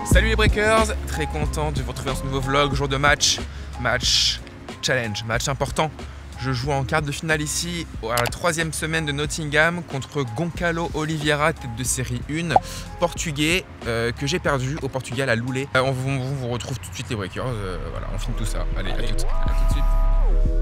Salut les breakers, très content de vous retrouver dans ce nouveau vlog, jour de match challenge, match important. Je joue en quart de finale ici à la 3e semaine de Nottingham contre Goncalo Oliveira, tête de série 1, portugais, que j'ai perdu au Portugal à Loulé. On vous retrouve tout de suite les breakers, voilà, on filme tout ça. Allez, à tout de suite.